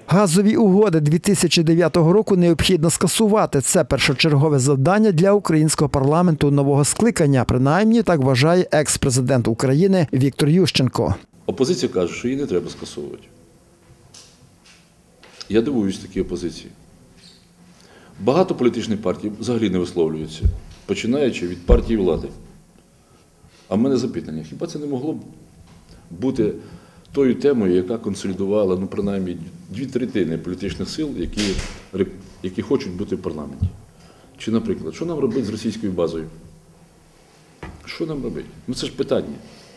Газові угоди 2009 року необхідно скасувати. Це першочергове завдання для українського парламенту нового скликання. Принаймні, так вважає екс-президент України Віктор Ющенко. Опозиція каже, що її не треба скасовувати. Я дивуюсь такій опозиції. Багато політичних партій взагалі не висловлюються, починаючи від партії влади. А в мене запитання, хіба це не могло б бути тою темою, яка консолідувала, принаймні, 2/3 політичних сил, які хочуть бути в парламенті? Чи, наприклад, що нам робити з російською базою? Що нам робити? Це ж питання.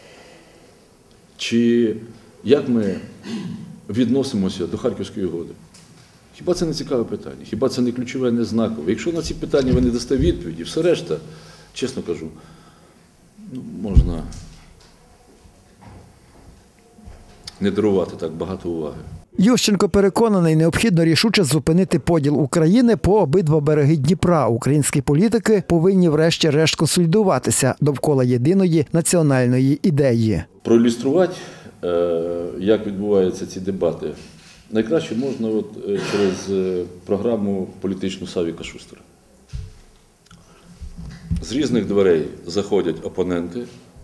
Чи як ми відносимося до Харківської угоди? Хіба це не цікаве питання? Хіба це не ключове, не знакове? Якщо на ці питання ви не дасте відповіді, все решта, чесно кажу, можна не дарувати так багато уваги. Ющенко переконаний, необхідно рішуче зупинити поділ України по обидва береги Дніпра. Українські політики повинні врешті-решт консолідуватися довкола єдиної національної ідеї. Проілюструвати, як відбуваються ці дебати, найкраще можна через програму політичну Савіка Шустера. З різних дверей заходять опоненти,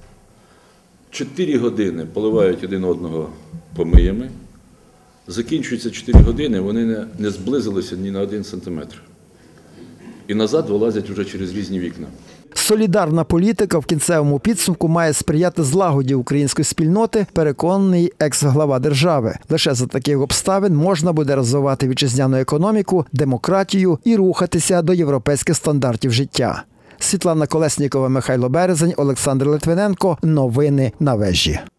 4 години поливають один одного помиями, закінчується 4 години, вони не зблизилися ні на 1 сантиметр. І назад вилазять вже через різні вікна. Солідарна політика в кінцевому підсумку має сприяти злагоді української спільноти, переконаний екс-глава держави. Лише за таких обставин можна буде розвивати вітчизняну економіку, демократію і рухатися до європейських стандартів життя. Світлана Колеснікова, Михайло Березень, Олександр Литвиненко. Новини на вежі.